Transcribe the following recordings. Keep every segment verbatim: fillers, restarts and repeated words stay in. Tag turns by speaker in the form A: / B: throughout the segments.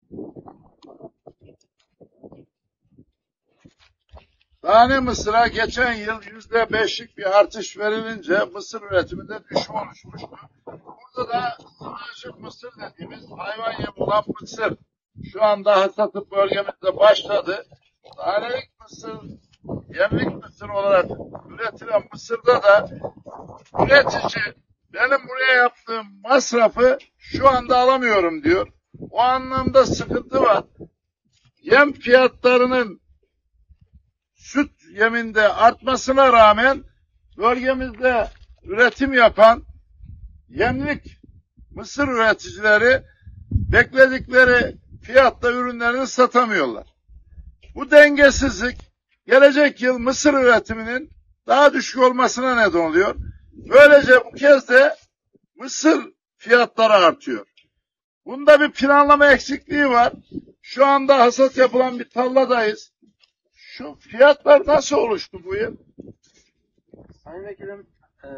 A: Tane mısıra geçen yıl yüzde beşlik bir artış verilince mısır üretiminde düşme oluşmuştu. Burada da sınırcık mısır dediğimiz hayvan yemi olan mısır şu anda hasatı bölgemizde başladı. Tanelik mısır, yemlik mısır olarak üretilen mısırda da üretici benim buraya yaptığım masrafı şu anda alamıyorum diyor. O anlamda sıkıntı var. Yem fiyatlarının süt yeminde artmasına rağmen bölgemizde üretim yapan yemlik mısır üreticileri bekledikleri fiyatta ürünlerini satamıyorlar. Bu dengesizlik gelecek yıl mısır üretiminin daha düşük olmasına neden oluyor. Böylece bu kez de mısır fiyatları artıyor. Bunda bir planlama eksikliği var. Şu anda hasat yapılan bir tarladayız. Şu fiyatlar nasıl oluştu bu yıl?
B: Sayın Vekilim, e,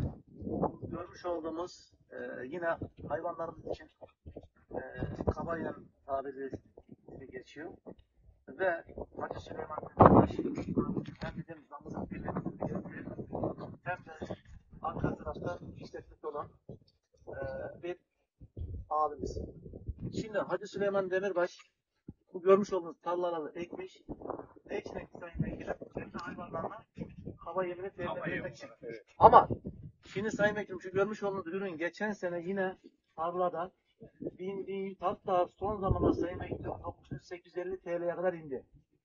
B: görmüş olduğumuz e, yine hayvanlarımız için e, kabayan tabiri geçiyor. Ve Hacı Süleyman Demirbaş hem bizim damızlık birliğimizin hem de arka tarafta işletmesi olan e, bir abimiz. Şimdi Hacı Süleyman Demirbaş bu görmüş olduğunuz tarlaları ekmiş. Ne için ekmiş Sayın Vekilim? Kendi hayvanlarına hava yemini temin etmek için. Evet. Ama şimdi Sayın Vekilim şu görmüş olduğunuz ürün geçen sene yine tarlada bin, bin, hatta son zamanlarda Sayın Vekilim dokuz yüz sekiz yüz elli T L'ye kadar indi.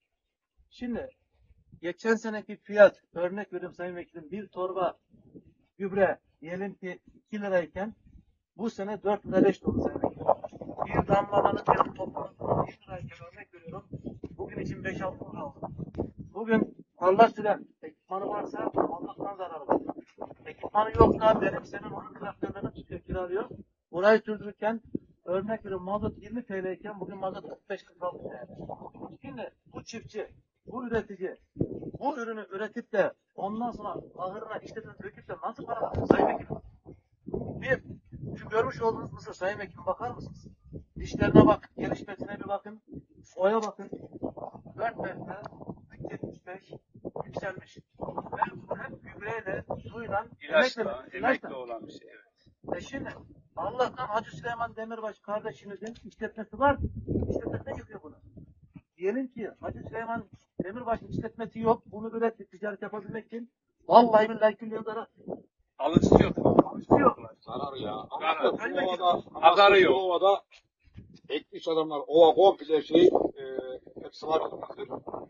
B: Şimdi geçen seneki fiyat örnek veriyorum Sayın Vekilim bir torba gübre diyelim ki iki lirayken bu sene dört lira beş oldu Sayın Vekilim. Bir damlamanın fiyatı toplamda bir lirayken örnek veriyorum. Bugün için beş altı lira oldu. Bugün Allah süren ekipmanı varsa Allah'tan zararı var. Ekipmanı yoksa benim senin onun traktörlerini tutuyor, kiralıyor. Burayı sürdürürken örnek veriyorum mazot yirmi T L iken bugün mazot kırk beş kırk altı T L. Şimdi bu çiftçi, bu üretici bu ürünü üretip de ondan sonra ahırına işletmesine döküp de nasıl para alır Sayın Vekilim? Bir, şu görmüş olduğunuz mısır Sayın Vekilim bakar mısınız? Dişlerine bak, gelişmesine bir bakın. Oya bakın. dört metre yetmiş beş yükselmiş. Ve bu hep gübreyle, suyla,
C: ilaçla,
B: emekle,
C: emekle olan bir şey. Evet.
B: E şimdi Allah'tan Hacı Süleyman Demirbaş kardeşimizin işletmesi var. İşletmesine yapıyor bunu. Diyelim ki Hacı Süleyman Demirbaş'ın işletmesi yok. Bunu üretip ticaret yapabilmek için vallahi billahi külliye zarar.
C: Alıcısı yok.
B: Alıcısı yok.
D: Zarar ya.
C: Zarar.
D: Ama bu ovada,
C: Pazarı yok.
D: bu ovada ekmiş adamlar. Ova komple şey e, hepsi var olmaktır.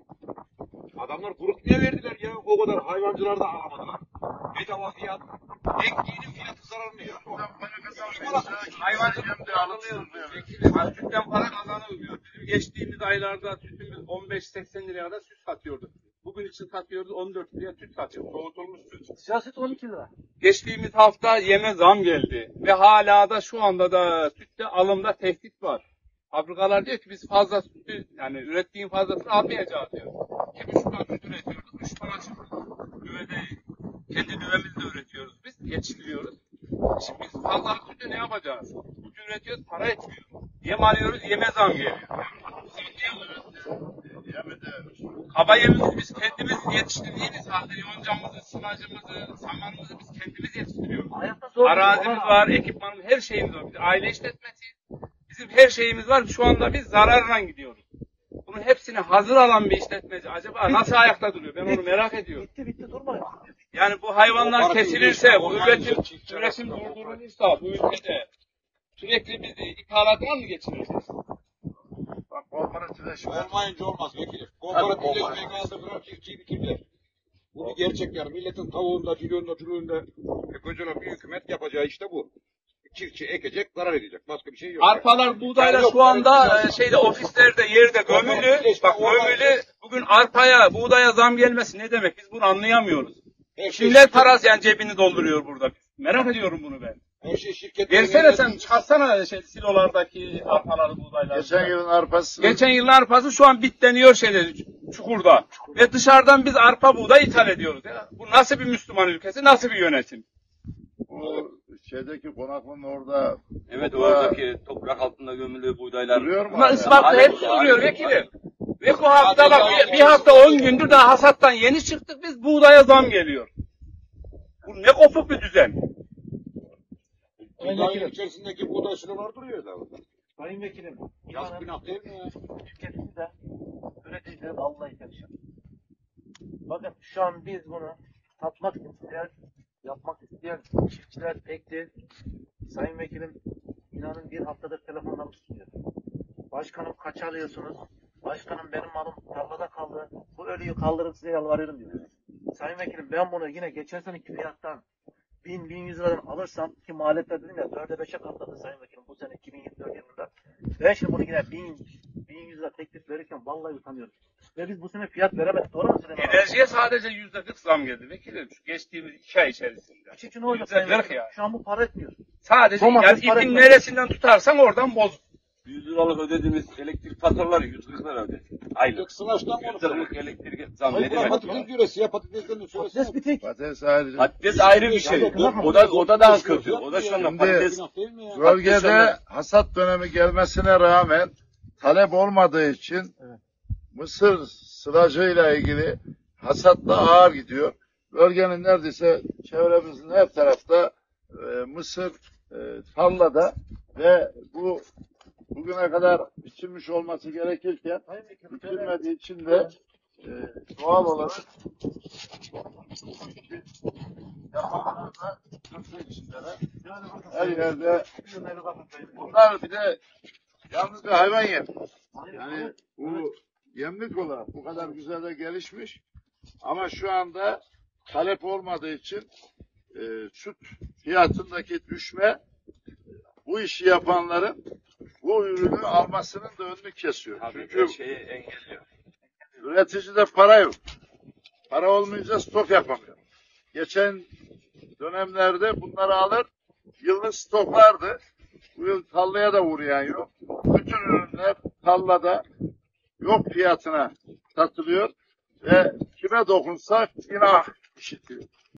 D: Adamlar kuruk niye verdiler ya? O kadar hayvancılar da alamadılar. Bedava fiyat. Ektiğinin fiyatı zararlı ya.
C: Hayvancılık alınıyor. Sütten para kazanılmıyor. Bizim geçtiğimiz aylarda sütümüz on beş seksen liraya kadar süt satıyordu. Bugün için satıyoruz on dört liraya süt satıyoruz. Soğutulmuş süt.
B: Sıcak süt on iki lira.
C: Geçtiğimiz hafta yeme zam geldi. Ve hala da şu anda da sütte alımda tehdit var. Fabrikalar diyor ki biz fazla sütü yani ürettiğin fazlasını almayacağız diyor. Ki üç ton süt üretiyorduk. üç ton açıyoruz. Düvede kendi düvemizle üretiyoruz biz. Yetiştiriyoruz. Şimdi biz fazla sütü ne yapacağız? Sütü üretiyoruz para etmiyor. Yem alıyoruz yeme zam geliyor. Kaba yemimizi biz kendimiz yetiştirdiğimiz halde yoncamızı, sılacımızı, samanımızı biz kendimiz yetiştiriyoruz. Arazimiz var, ekipmanımız, her şeyimiz var. Biz aile işletmesiyiz. Bizim her şeyimiz var. Şu anda biz zararla gidiyoruz. Bunun hepsini hazır alan bir işletmeci acaba nasıl ayakta duruyor? Ben onu merak ediyorum.
B: Bitti bitti durma.
C: Yani bu hayvanlar kesilirse, bu üretim, üretim durdurulursa bu ülkede sürekli bizi ithalattan mı geçireceğiz?
A: Bak kooperatifleşme.
D: Olmayınca olmaz vekilim. Kooperatifleşmeyi kaldırdılar, çiftçiyi bitirdiler. Bu bir gerçek yani. Milletin tavuğunda, cülüğünde, cülüğünde e, gözüne bir hükümet yapacağı işte bu. Çiftçi ekecek, zarar edecek. Başka bir şey yok.
C: Arpalar, buğdayla şu anda e, şeyde ofislerde, yerde gömülü. Bak gömülü. Bugün arpaya, buğdaya zam gelmesi ne demek? Biz bunu anlayamıyoruz. Kimler parası yani cebini dolduruyor burada? Merak ediyorum bunu ben.
D: Her şey şirket.
C: Versene sen, çıkarsana şey, silolardaki arpaları, buğdayları.
A: Geçen yılın arpası.
C: Geçen yılın arpası şu an bitleniyor şeyde, çukurda. Ve dışarıdan biz arpa buğday ithal ediyoruz. Ya. Bu nasıl bir Müslüman ülkesi, nasıl bir yönetim?
A: Bu şeydeki konaklığın orada
E: Evet,
A: toprağa
E: oradaki toprak altında gömülü buğdaylar.
A: duruyor mu?
C: Bunlar
A: hala?
C: ispatlı hepsi duruyor vekilim. Ve bu hafta bak bir, bir hafta on gündür daha hasattan yeni çıktık biz buğdaya zam geliyor. Bu ne kopuk bir düzen.
D: Buğdayın içerisindeki buğday silolar duruyor da.
B: Sayın Vekilim,
D: Yazık
B: inanın
D: günah değil mi ya?
B: tüketici de üretici de vallahi perişan. Bakın şu an biz bunu satmak isteyen, yapmak isteyen çiftçiler ekti. Sayın Vekilim, inanın bir haftadır telefonlarım tutuyor. Başkanım kaç alıyorsunuz? Başkanım benim malım tarlada kaldı. Bu ölüyü kaldırıp size yalvarıyorum diyor. Sayın Vekilim, ben bunu yine geçen seneki fiyattan bin bin yüz liradan alırsam ki maliyetler dedim ya dörde beşe katladı Sayın Vekilim bu sene iki bin yirmi dört yılında. Ben şimdi bunu yine bin bin yüz lira teklif verirken vallahi utanıyorum. Ve biz bu sene fiyat veremedik. Doğru mu Süleyman abi?
C: Enerjiye sadece yüzde kırk zam geldi vekilim şu geçtiğimiz iki ay içerisinde.
B: İç için olacak
C: Yüzde
B: Sayın
C: kırk
B: Vekilim.
C: yani.
B: Şu an bu para etmiyor.
C: Sadece
B: Domates
C: yani
B: para
C: ipin
B: etmez.
C: neresinden tutarsan oradan boz.
E: yüz liralık ödediğimiz elektrik faturaları yüz kırk lira ödedik. Aylık.
D: Tek sıvaçtan mı
E: yüzde
D: onu?
E: kırk elektrik zam
D: Hayır,
E: ne demek
D: patates
E: ya?
D: diyoruz ya patateslerini
B: Patates
D: söylesene.
B: bitik.
A: Patates ayrıca.
E: Patates ayrı bir şey. O da o da daha kötü. O da şu anda
A: Şimdi-
E: patates.
D: Günah değil mi ya?
A: Bölgede hasat dönemi gelmesine rağmen talep olmadığı için
B: Evet.
A: mısır sıracıyla ilgili hasatta ağır gidiyor. Bölgenin neredeyse çevremizin her tarafta e, mısır e, tarlada ve bu bugüne kadar biçilmiş olması gerekirken
B: Sayın Vekilim, şöyle-
A: biçilmediği için de e, doğal olarak yapanlar da sıkıntı içindeler. Her yerde bunlar bir de yalnız bir hayvan yemi. Yani bu yemlik olarak bu kadar güzel de gelişmiş ama şu anda talep olmadığı için e, süt fiyatındaki düşme bu işi yapanların bu ürünü almasının da önünü kesiyor.
E: Tabii
A: Çünkü
E: her şeyi engelliyor.
A: üreticide para yok. Para olmayınca stok yapamıyor. Geçen dönemlerde bunları alır, yıllık stoklardı. Bu yıl tarlaya da uğrayan yok. Bütün ürünler tarlada yok fiyatına satılıyor ve kime dokunsak günah işitiyor.